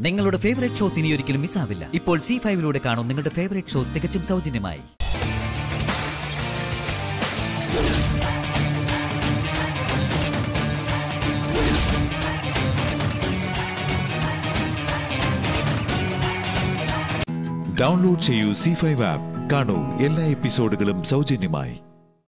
നിങ്ങളുടെ favourite shows ഇനി ഒരിക്കലും മിസ്സാവില്ല. ഇപ്പോൾ C5-ലൂടെ കാണും നിങ്ങളുടെ ഫേവറേറ്റ് ഷോസ് തികച്ചും സൗജന്യമായി. ഡൗൺലോഡ് ചെയ്യൂ C5 ആപ്പ്. കാണൂ എല്ലാ എപ്പിസോഡുകളും സൗജന്യമായി.